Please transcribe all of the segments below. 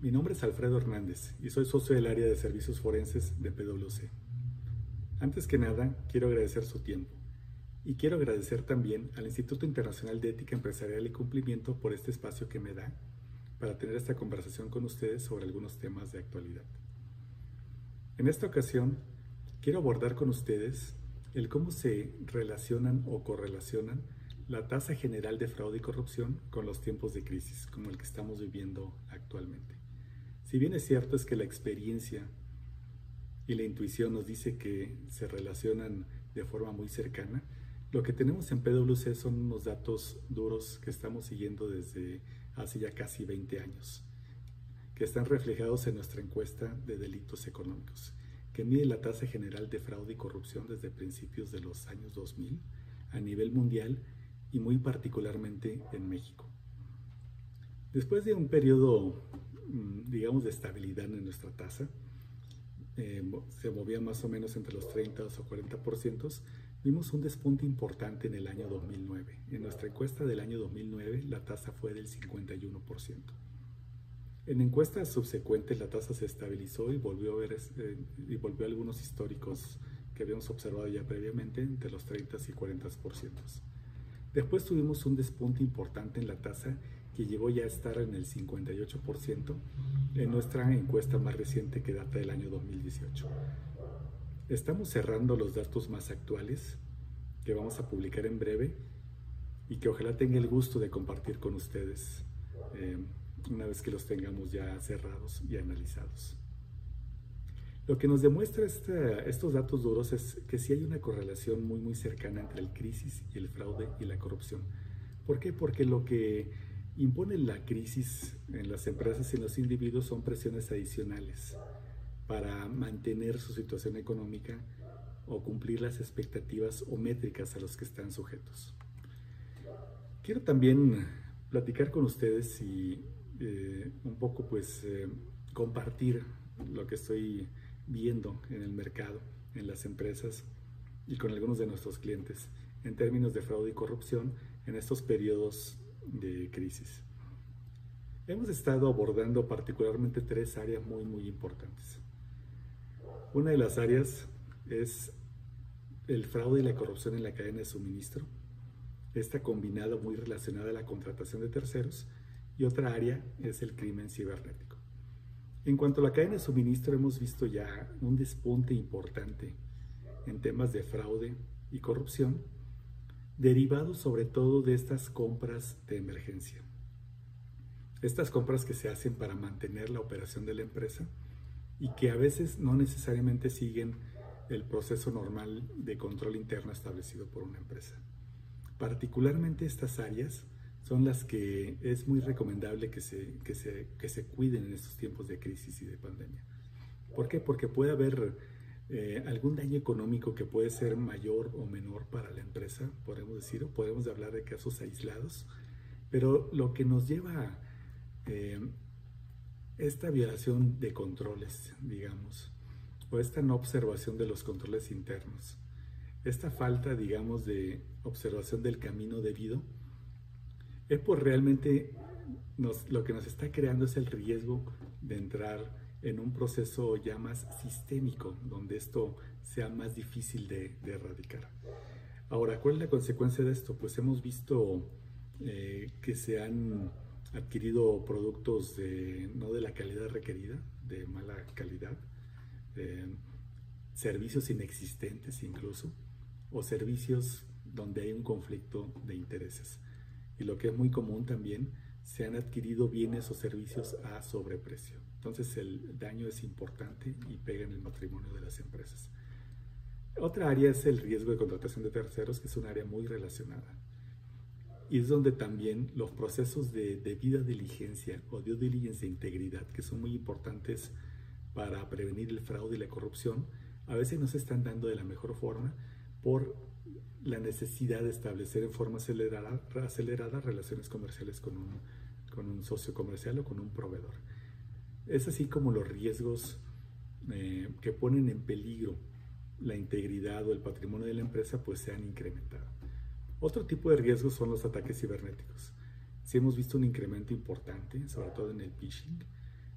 Mi nombre es Alfredo Hernández y soy socio del área de servicios forenses de PwC. Antes que nada, quiero agradecer su tiempo y quiero agradecer también al Instituto Internacional de Ética Empresarial y Cumplimiento por este espacio que me da para tener esta conversación con ustedes sobre algunos temas de actualidad. En esta ocasión, quiero abordar con ustedes el cómo se relacionan o correlacionan la tasa general de fraude y corrupción con los tiempos de crisis, como el que estamos viviendo actualmente. Si bien es cierto es que la experiencia y la intuición nos dice que se relacionan de forma muy cercana, lo que tenemos en PwC son unos datos duros que estamos siguiendo desde hace ya casi 20 años, que están reflejados en nuestra encuesta de delitos económicos, que mide la tasa general de fraude y corrupción desde principios de los años 2000 a nivel mundial y muy particularmente en México. Después de un periodo, digamos, de estabilidad en nuestra tasa, se movía más o menos entre los 30 o 40%, vimos un despunte importante en el año 2009. En nuestra encuesta del año 2009 la tasa fue del 51%. En encuestas subsecuentes la tasa se estabilizó y volvió a algunos históricos que habíamos observado ya previamente entre los 30 y 40%. Después tuvimos un despunte importante en la tasa que llegó ya a estar en el 58% en nuestra encuesta más reciente que data del año 2018. Estamos cerrando los datos más actuales que vamos a publicar en breve y que ojalá tenga el gusto de compartir con ustedes una vez que los tengamos ya cerrados y analizados. Lo que nos demuestra estos datos duros es que sí hay una correlación muy cercana entre el crisis y el fraude y la corrupción. ¿Por qué? Porque lo que impone la crisis en las empresas y en los individuos son presiones adicionales para mantener su situación económica o cumplir las expectativas o métricas a las que están sujetos. Quiero también platicar con ustedes y un poco compartir lo que estoy viendo en el mercado, en las empresas y con algunos de nuestros clientes en términos de fraude y corrupción en estos periodos de crisis. Hemos estado abordando particularmente tres áreas muy importantes. Una de las áreas es el fraude y la corrupción en la cadena de suministro. Esta combinada muy relacionada a la contratación de terceros, y otra área es el crimen cibernético. En cuanto a la cadena de suministro, hemos visto ya un despunte importante en temas de fraude y corrupción, derivados sobre todo de estas compras de emergencia. Estas compras que se hacen para mantener la operación de la empresa y que a veces no necesariamente siguen el proceso normal de control interno establecido por una empresa. Particularmente estas áreas son las que es muy recomendable que se cuiden en estos tiempos de crisis y de pandemia. ¿Por qué? Porque puede haber algún daño económico que puede ser mayor o menor para la empresa, podemos decir, o podemos hablar de casos aislados, pero lo que nos lleva a esta violación de controles, digamos, o esta no observación de los controles internos, esta falta, digamos, de observación del camino debido, es por realmente lo que nos está creando es el riesgo de entrar en un proceso ya más sistémico, donde esto sea más difícil de erradicar. Ahora, ¿cuál es la consecuencia de esto? Pues hemos visto que se han adquirido productos no de la calidad requerida, de mala calidad, servicios inexistentes incluso, o servicios donde hay un conflicto de intereses. Y lo que es muy común también, se han adquirido bienes o servicios a sobreprecio. Entonces el daño es importante y pega en el patrimonio de las empresas. Otra área es el riesgo de contratación de terceros, que es un área muy relacionada. Y es donde también los procesos de debida diligencia o due diligence de integridad, que son muy importantes para prevenir el fraude y la corrupción, a veces no se están dando de la mejor forma por la necesidad de establecer en forma acelerada relaciones comerciales con un socio comercial o con un proveedor. Es así como los riesgos que ponen en peligro la integridad o el patrimonio de la empresa pues se han incrementado. Otro tipo de riesgos son los ataques cibernéticos. Sí hemos visto un incremento importante, sobre todo en el phishing,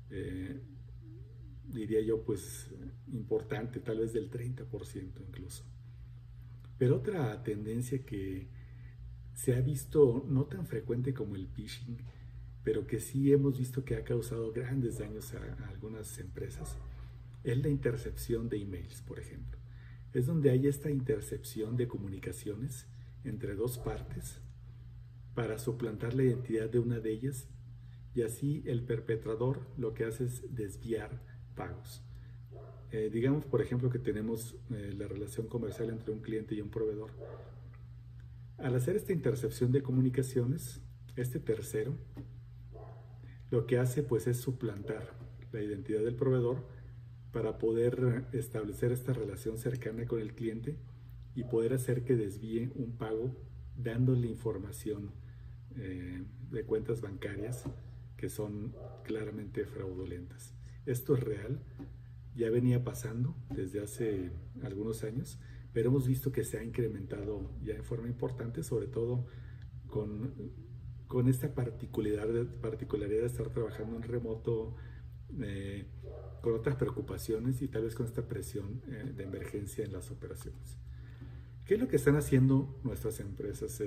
eh, diría yo, pues importante, tal vez del 30% incluso. Pero otra tendencia que se ha visto no tan frecuente como el phishing, pero que sí hemos visto que ha causado grandes daños a algunas empresas, es la intercepción de emails, por ejemplo. Es donde hay esta intercepción de comunicaciones entre dos partes para suplantar la identidad de una de ellas, y así el perpetrador lo que hace es desviar pagos. Digamos, por ejemplo, que tenemos la relación comercial entre un cliente y un proveedor. Al hacer esta intercepción de comunicaciones, este tercero lo que hace pues es suplantar la identidad del proveedor para poder establecer esta relación cercana con el cliente y poder hacer que desvíe un pago dándole información de cuentas bancarias que son claramente fraudulentas. Esto es real, ya venía pasando desde hace algunos años, pero hemos visto que se ha incrementado ya en forma importante, sobre todo con esta particularidad de estar trabajando en remoto, con otras preocupaciones y tal vez con esta presión de emergencia en las operaciones. ¿Qué es lo que están haciendo nuestras empresas?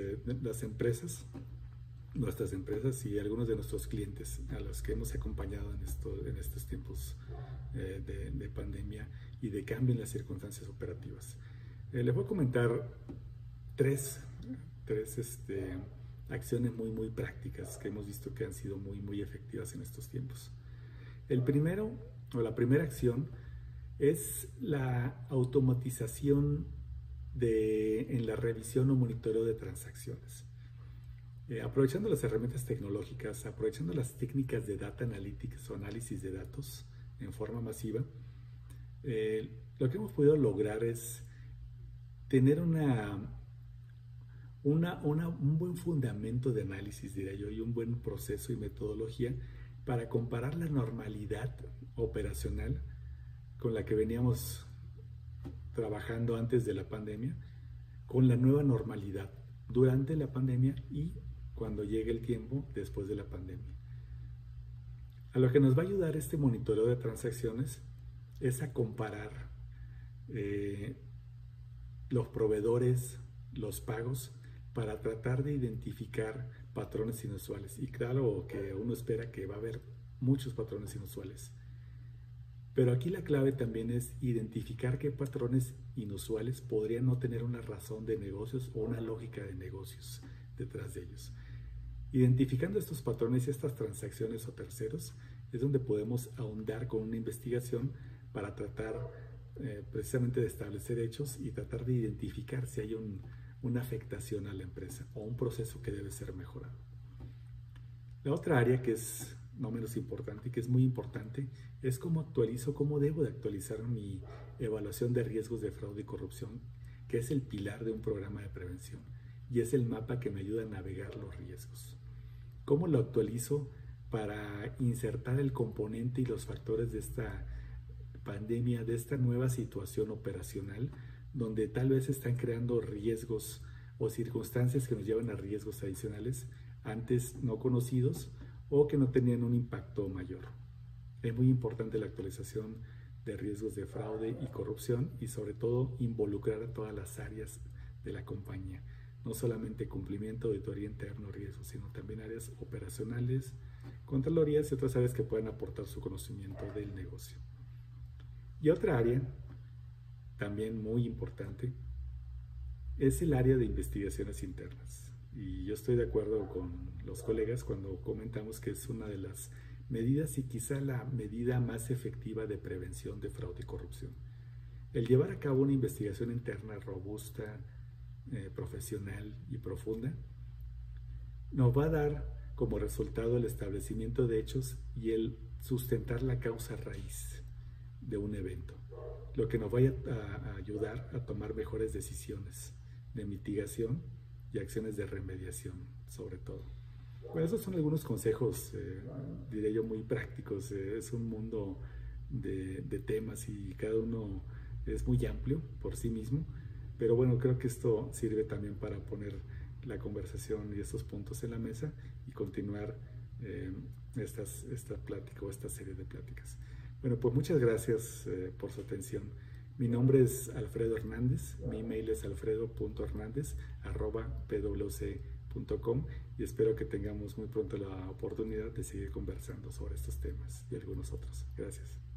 Nuestras empresas y algunos de nuestros clientes a los que hemos acompañado en estos tiempos de pandemia y de cambio en las circunstancias operativas. Les voy a comentar tres acciones muy prácticas que hemos visto que han sido muy efectivas en estos tiempos. La primera acción es la automatización en la revisión o monitoreo de transacciones. Aprovechando las herramientas tecnológicas, aprovechando las técnicas de data analytics o análisis de datos en forma masiva, lo que hemos podido lograr es tener un buen fundamento de análisis, diría yo, y un buen proceso y metodología para comparar la normalidad operacional con la que veníamos trabajando antes de la pandemia, con la nueva normalidad durante la pandemia y cuando llegue el tiempo después de la pandemia. A lo que nos va a ayudar este monitoreo de transacciones es a comparar los proveedores, los pagos, para tratar de identificar patrones inusuales. Y claro que uno espera que va a haber muchos patrones inusuales. Pero aquí la clave también es identificar qué patrones inusuales podrían no tener una razón de negocios o una lógica de negocios detrás de ellos. Identificando estos patrones y estas transacciones o terceros es donde podemos ahondar con una investigación para tratar precisamente de establecer hechos y tratar de identificar si hay una afectación a la empresa o un proceso que debe ser mejorado. La otra área que es no menos importante y que es muy importante es cómo debo de actualizar mi evaluación de riesgos de fraude y corrupción, que es el pilar de un programa de prevención y es el mapa que me ayuda a navegar los riesgos. ¿Cómo lo actualizo para insertar el componente y los factores de esta pandemia, de esta nueva situación operacional, donde tal vez están creando riesgos o circunstancias que nos llevan a riesgos adicionales antes no conocidos o que no tenían un impacto mayor? Es muy importante la actualización de riesgos de fraude y corrupción y sobre todo involucrar a todas las áreas de la compañía. No solamente cumplimiento, auditoría interno, riesgos, sino también áreas operacionales, contralorías y otras áreas que puedan aportar su conocimiento del negocio. Y otra área también muy importante es el área de investigaciones internas. Y yo estoy de acuerdo con los colegas cuando comentamos que es una de las medidas y quizá la medida más efectiva de prevención de fraude y corrupción. El llevar a cabo una investigación interna robusta, profesional y profunda nos va a dar como resultado el establecimiento de hechos y el sustentar la causa raíz de un evento, lo que nos vaya a ayudar a tomar mejores decisiones de mitigación y acciones de remediación, sobre todo. Bueno, esos son algunos consejos, diré yo, muy prácticos. Es un mundo de temas y cada uno es muy amplio por sí mismo, pero bueno, creo que esto sirve también para poner la conversación y estos puntos en la mesa y continuar esta plática o esta serie de pláticas. Bueno, pues muchas gracias por su atención. Mi nombre es Alfredo Hernández, mi email es alfredo.hernandez@pwc.com y espero que tengamos muy pronto la oportunidad de seguir conversando sobre estos temas y algunos otros. Gracias.